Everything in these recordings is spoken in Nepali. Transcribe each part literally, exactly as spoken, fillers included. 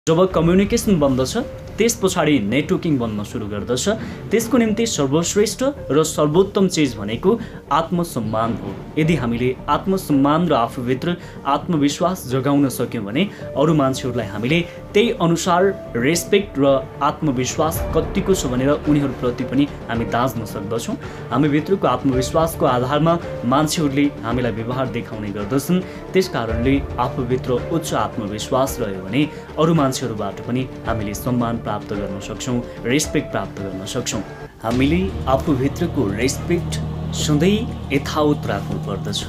जब कम्युनिकेसन बन्दछ त्यस पछाडि नेटवर्किङ बन्न सुरु गर्दछ। त्यसको निम्ति सर्वश्रेष्ठ र सर्वोत्तम चिज भनेको आत्मसम्मान हो। यदि हामीले आत्मसम्मान र आफूभित्र आत्मविश्वास जगाउन सक्यौँ भने अरू मान्छेहरूलाई हामीले त्यही अनुसार रेस्पेक्ट र आत्मविश्वास कतिको छ भनेर उनीहरूप्रति पनि हामी दाँच्न सक्दछौँ। हामीभित्रको आत्मविश्वासको आधारमा मान्छेहरूले हामीलाई व्यवहार देखाउने गर्दछन्। त्यस कारणले आफूभित्र उच्च आत्मविश्वास रह्यो भने अरू मान्छेहरूबाट पनि हामीले सम्मान प्राप्त गर्न सक्छौँ, रेस्पेक्ट प्राप्त गर्न सक्छौँ। हामीले आफूभित्रको रेस्पेक्ट सधैँ यथावत राख्नु पर्दछ।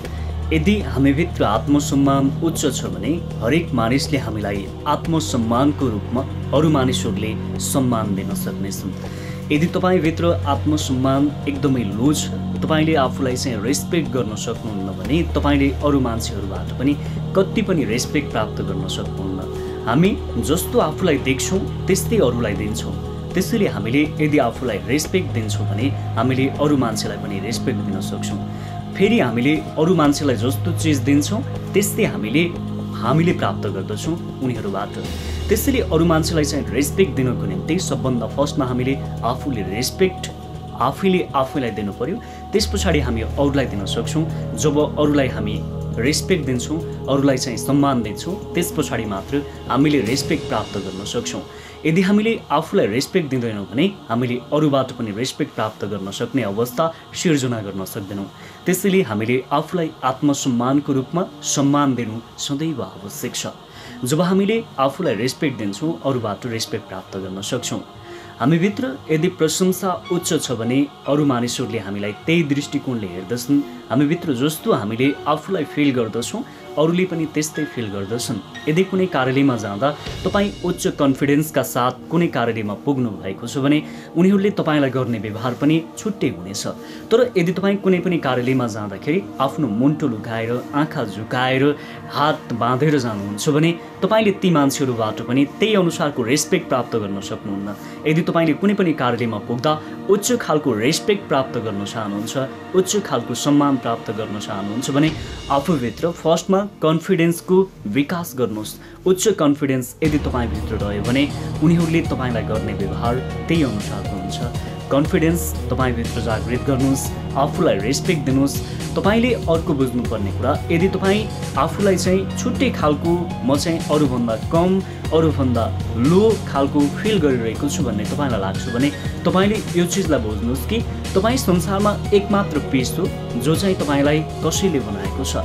यदि हामीभित्र आत्मसम्मान उच्च छ भने हरेक मानिसले हामीलाई आत्मसम्मानको रूपमा अरू मानिसहरूले सम्मान दिन सक्नेछन्। यदि तपाईँभित्र आत्मसम्मान एकदमै लो छ, तपाईँले आफूलाई चाहिँ रेस्पेक्ट गर्न सक्नुहुन्न भने तपाईँले अरू मान्छेहरूबाट पनि कति पनि रेस्पेक्ट प्राप्त गर्न सक्नुहुन्न। हामी जस्तो आफूलाई देख्छौँ त्यस्तै अरूलाई दिन्छौँ। त्यसैले हामीले यदि आफूलाई रेस्पेक्ट दिन्छौँ भने हामीले अरू मान्छेलाई पनि रेस्पेक्ट दिन सक्छौँ। फेरि हामीले अरू मान्छेलाई जस्तो चिज दिन्छौँ त्यस्तै हामीले हामीले प्राप्त गर्दछौँ उनीहरूबाट। त्यसैले अरू मान्छेलाई चाहिँ रेस्पेक्ट दिनको निम्ति सबभन्दा फर्स्टमा हामीले आफूले रेस्पेक्ट आफैले आफैलाई दिनु पर्यो। त्यस पछाडि हामी अरूलाई दिन सक्छौँ। जब अरूलाई हामी रेस्पेक्ट दिन्छौँ, अरूलाई चाहिँ सम्मान दिन्छौँ, त्यस पछाडि मात्र हामीले रेस्पेक्ट प्राप्त गर्न सक्छौँ। यदि हामीले आफूलाई रेस्पेक्ट दिँदैनौँ भने हामीले अरूबाट पनि रेस्पेक्ट प्राप्त गर्न सक्ने अवस्था सिर्जना गर्न सक्दैनौँ। त्यसैले हामीले आफूलाई आत्मसम्मानको रूपमा सम्मान दिनु सदैव आवश्यक छ। जब हामीले आफूलाई रेस्पेक्ट दिन्छौँ अरूबाट रेस्पेक्ट प्राप्त गर्न सक्छौँ। हामीभित्र यदि प्रशंसा उच्च छ भने अरू मानिसहरूले हामीलाई त्यही दृष्टिकोणले हेर्दछन्। हामीभित्र जस्तो हामीले आफूलाई फिल गर्दछौँ अरूले पनि त्यस्तै फिल गर्दछन्। यदि कुनै कार्यालयमा जाँदा तपाईँ उच्च कन्फिडेन्सका साथ कुनै कार्यालयमा पुग्नु भएको छ भने उनीहरूले तपाईँलाई गर्ने व्यवहार पनि छुट्टै हुनेछ। तर यदि तपाईँ कुनै पनि कार्यालयमा जाँदाखेरि आफ्नो मुन्टो लुकाएर आँखा झुकाएर हात बाँधेर जानुहुन्छ भने तपाईँले ती मान्छेहरूबाट पनि त्यही अनुसारको रेस्पेक्ट प्राप्त गर्न सक्नुहुन्न। यदि तपाईँले कुनै पनि कार्यालयमा पुग्दा उच्च खालको रेस्पेक्ट प्राप्त गर्न चाहनुहुन्छ, उच्च खालको सम्मान प्राप्त गर्न चाहनुहुन्छ भने आफूभित्र फर्स्टमा कन्फिडेन्सको विकास गर्नुहोस्। उच्च कन्फिडेन्स यदि तपाईँभित्र रह्यो भने उनीहरूले तपाईँलाई गर्ने व्यवहार त्यही अनुसारको हुन्छ। कन्फिडेन्स तपाईँभित्र जागृत गर्नुहोस्, आफूलाई रेस्पेक्ट दिनुहोस्। तपाईँले अर्को बुझ्नुपर्ने कुरा, यदि तपाईँ आफूलाई चाहिँ छुट्टै खालको म चाहिँ अरूभन्दा कम अरूभन्दा लो खालको फिल गरिरहेको छु भन्ने तपाईँलाई लाग्छ भने तपाईँले यो चिजलाई बुझ्नुहोस् कि तपाईँ संसारमा एकमात्र पिस हो जो चाहिँ तपाईँलाई कसैले बनाएको छ।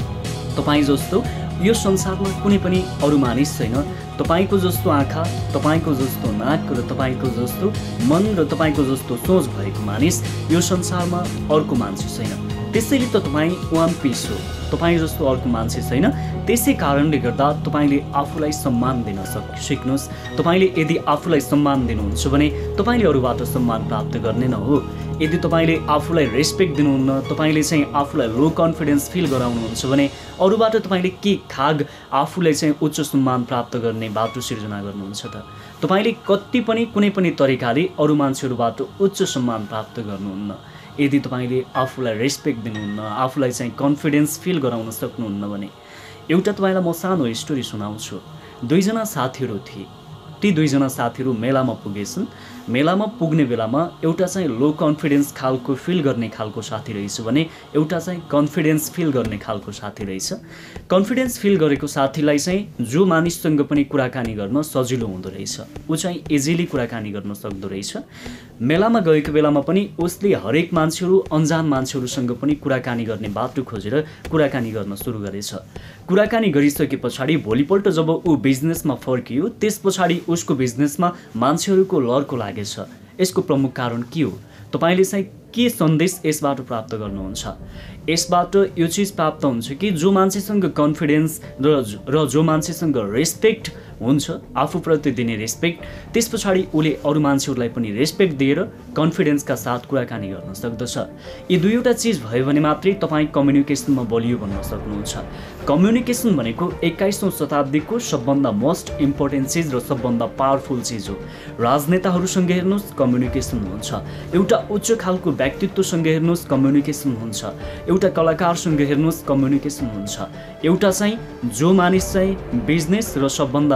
तपाईँ जस्तो यो संसारमा कुनै पनि अरू मानिस छैन। तपाईँको जस्तो आँखा, तपाईँको जस्तो नाक र तपाईँको जस्तो मन र तपाईँको जस्तो सोच भएको मानिस यो संसारमा अर्को मान्छे छैन। त्यसैले त तपाईँ वान पिस हो, तपाईँ जस्तो अर्को मान्छे छैन। त्यसै कारणले गर्दा तपाईँले आफूलाई सम्मान दिन सक सिक्नुहोस्। तपाईँले यदि आफूलाई सम्मान दिनुहुन्छ भने तपाईँले अरूबाट सम्मान प्राप्त गर्ने न हो। यदि तपाईँले आफूलाई रेस्पेक्ट दिनुहुन्न, तपाईँले चाहिँ आफूलाई लो कन्फिडेन्स फिल गराउनुहुन्छ भने अरूबाट तपाईँले के खाग आफूलाई चाहिँ उच्च सम्मान प्राप्त गर्ने बाटो सिर्जना गर्नुहुन्छ त? तपाईँले कति पनि कुनै पनि तरिकाले अरू मान्छेहरूबाट उच्च सम्मान प्राप्त गर्नुहुन्न। यदि तपाईँले आफूलाई रेस्पेक्ट दिनुहुन्न, आफूलाई चाहिँ कन्फिडेन्स फिल गराउन सक्नुहुन्न भने एउटा तपाईँलाई म सानो स्टोरी सुनाउँछु। दुईजना साथीहरू थिए। ती दुईजना साथीहरू मेलामा पुगेछन्। मेलामा पुग्ने बेलामा एउटा चाहिँ लो कन्फिडेन्स खालको फिल गर्ने खालको साथी रहेछ भने एउटा चाहिँ कन्फिडेन्स फिल गर्ने खालको साथी रहेछ। कन्फिडेन्स फिल गरेको साथीलाई चाहिँ जो मानिससँग पनि कुराकानी गर्न सजिलो हुँदो रहेछ, ऊ चाहिँ इजिली कुराकानी गर्न सक्दो रहेछ। मेलामा गएको बेलामा पनि उसले हरेक मान्छेहरू अन्जान मान्छेहरूसँग पनि कुराकानी गर्ने बाटो खोजेर कुराकानी गर्न सुरु गरेछ। कुराकानी गरिसके पछाडि भोलिपल्ट जब ऊ बिजनेसमा फर्कियो त्यस पछाडि उसको बिजनेसमा मान्छेहरूको लर्को लागेछ। यसको प्रमुख कारण के हो? तपाईँले चाहिँ के सन्देश यसबाट प्राप्त गर्नुहुन्छ? यसबाट यो चिज प्राप्त हुन्छ कि जो मान्छेसँग कन्फिडेन्स र र जो मान्छेसँग रेस्पेक्ट हुन्छ, आफूप्रति दिने रेस्पेक्ट, त्यस पछाडि उसले अरू मान्छेहरूलाई पनि रेस्पेक्ट दिएर कन्फिडेन्सका साथ कुराकानी गर्न सक्दछ। यी दुईवटा चिज भयो भने मात्रै तपाईँ कम्युनिकेसनमा बलियो बन्न सक्नुहुन्छ। कम्युनिकेसन भनेको एक्काइसौँ शताब्दीको सबभन्दा मोस्ट इम्पोर्टेन्ट चिज र सबभन्दा पावरफुल चिज हो। राजनेताहरूसँग हेर्नुहोस् कम्युनिकेसन हुन्छ, एउटा उच्च खालको व्यक्तित्वसँग हेर्नुहोस् कम्युनिकेसन हुन्छ, एउटा कलाकारसँग हेर्नुहोस् कम्युनिकेसन हुन्छ, एउटा चाहिँ जो मानिस चाहिँ बिजनेस र सबभन्दा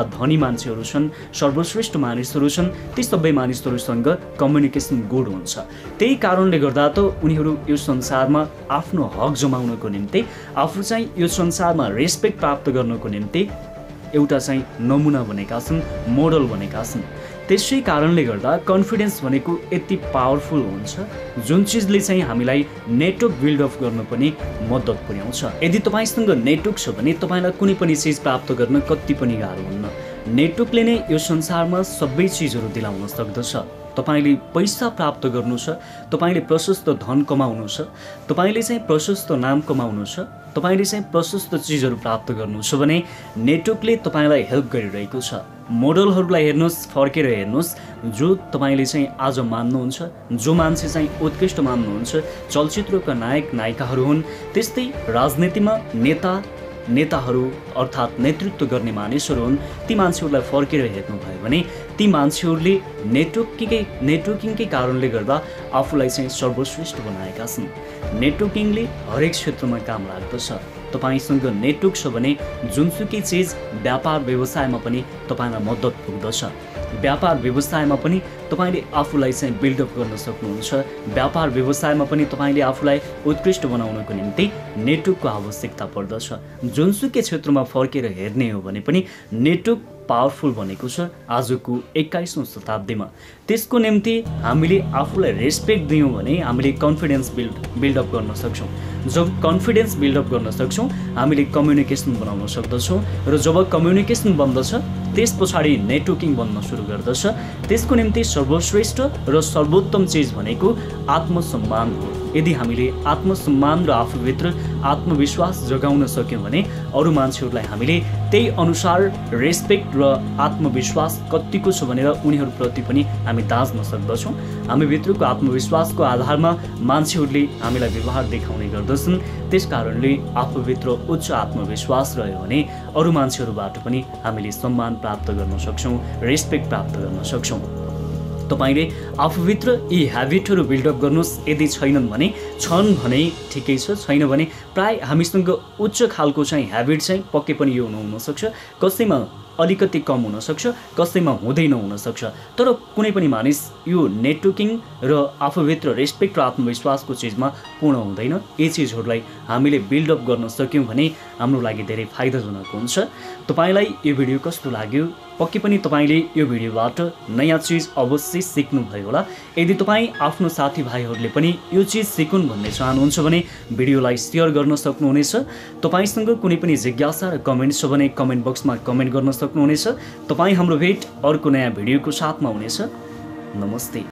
धनी मान्छेहरू छन्, सर्वश्रेष्ठ मानिसहरू छन्, ती सबै मानिसहरूसँग कम्युनिकेसन गुड हुन्छ। त्यही कारणले गर्दा त उनीहरू यो संसारमा आफ्नो हक जमाउनको निम्ति, आफू चाहिँ यो संसारमा रेस्पेक्ट प्राप्त गर्नको निम्ति एउटा चाहिँ नमुना बनेका छन्, मोडल बनेका छन्। त्यसै कारणले गर्दा कन्फिडेन्स भनेको यति पावरफुल हुन्छ जुन चिजले चाहिँ हामीलाई नेटवर्क बिल्डअप गर्न पनि मद्दत पुर्याउँछ। यदि तपाईँसँग नेटवर्क छ भने तपाईँलाई कुनै पनि चिज प्राप्त गर्न कति पनि गाह्रो हुन्न। नेटवर्कले नै यो संसारमा सबै चिजहरू दिलाउन सक्दछ। तपाईले पैसा प्राप्त गर्नु छ, तपाईले प्रशस्त धन कमाउनु छ, तपाईले चाहिँ प्रशस्त नाम कमाउनु छ, तपाईले चाहिँ प्रशस्त चिजहरू प्राप्त गर्नु छ भने नेटवर्कले तपाईलाई हेल्प गरिरहेको छ। मोडलहरूलाई हेर्नुहोस्, फर्केर हेर्नुहोस्, जो तपाईले चाहिँ आज मान्नुहुन्छ, जो मान्छे चाहिँ उत्कृष्ट मान्नुहुन्छ, चलचित्रका नायक नायिकाहरू हुन्, त्यस्तै राजनीतिमा नेता नेताहरू अर्थात् नेतृत्व गर्ने मानिसहरू हुन्। ती मान्छेहरूलाई फर्केर हेर्नुभयो भने ती मान्छेहरूले नेटवर्किङकै नेटवर्किङकै कारणले गर्दा आफूलाई चाहिँ सर्वश्रेष्ठ बनाएका छन्। नेटवर्किङले हरेक क्षेत्रमा काम लाग्दछ। तपाईसँग नेटवर्क छ भने जुनसुकै चिज व्यापार व्यवसायमा पनि तपाईँलाई मद्दत पुग्दछ। व्यापार व्यवसायमा पनि तपाईले आफूलाई चाहिँ बिल्डअप गर्न सक्नुहुन्छ। व्यापार व्यवसायमा पनि तपाईले आफूलाई उत्कृष्ट बनाउनको निम्ति नेटवर्कको आवश्यकता पर्दछ। जुनसुकै क्षेत्रमा फर्केर हेर्ने हो भने पनि नेटवर्क पावरफुल बनेको छ आजको एक्काइसौँ शताब्दीमा। त्यसको निम्ति हामीले आफूलाई रेस्पेक्ट दियौँ भने हामीले कन्फिडेन्स बिल्ड बिल्डअप गर्न सक्छौँ। जब कन्फिडेन्स बिल्डअप गर्न सक्छौँ हामीले कम्युनिकेसन बनाउन सक्दछौँ र जब कम्युनिकेसन बन्दछ त्यस पछाडि नेटवर्किङ बन्न सुरु गर्दछ। त्यसको निम्ति सर्वश्रेष्ठ र सर्वोत्तम चिज भनेको आत्मसम्मान हो। यदि हामीले आत्मसम्मान र आफूभित्र आत्मविश्वास जगाउन सक्यौँ भने अरू मान्छेहरूलाई हामीले त्यही अनुसार रेस्पेक्ट र आत्मविश्वास कतिको छ भनेर उनीहरूप्रति पनि हामी दाँच्न सक्दछौँ। हामीभित्रको आत्मविश्वासको आधारमा मान्छेहरूले हामीलाई व्यवहार देखाउने गर्दछन्। त्यस कारणले आफूभित्र उच्च आत्मविश्वास रह्यो भने अरू मान्छेहरूबाट पनि हामीले सम्मान प्राप्त गर्न सक्छौँ, रेस्पेक्ट प्राप्त गर्न सक्छौँ। तपाईले आफूभित्र यी ह्याबिटहरू बिल्डअप गर्नुहोस्। यदि छैनन् भने छन् भने ठिकै छ, छैन भने प्राय हामीसँग उच्च खालको चाहिँ ह्याबिट चाहिँ पक्कै पनि यो हुनसक्छ। कसैमा अलिकति कम हुनसक्छ, कसैमा हुँदै नहुनसक्छ। तर कुनै पनि मानिस यो नेटवर्किङ र आफूभित्र रेस्पेक्ट र आत्मविश्वासको चिजमा पूर्ण हुँदैन। यी चिजहरूलाई हामीले बिल्डअप गर्न सक्यौँ भने हाम्रो लागि धेरै फाइदाजनक हुन्छ। तपाईँलाई यो भिडियो कस्तो लाग्यो? पक्कै पनि तपाईँले यो भिडियोबाट नयाँ चिज अवश्य सिक्नुभयो होला। यदि तपाईँ आफ्नो साथीभाइहरूले पनि यो चिज सिकुन् भन्ने चाहनुहुन्छ भने भिडियोलाई सेयर गर्न सक्नुहुनेछ। तपाईँसँग कुनै पनि जिज्ञासा र कमेन्ट छ भने कमेन्ट बक्समा कमेन्ट गर्न सक्नुहुनेछ। तपाईँ हाम्रो भेट अर्को नयाँ भिडियोको साथमा हुनेछ। नमस्ते।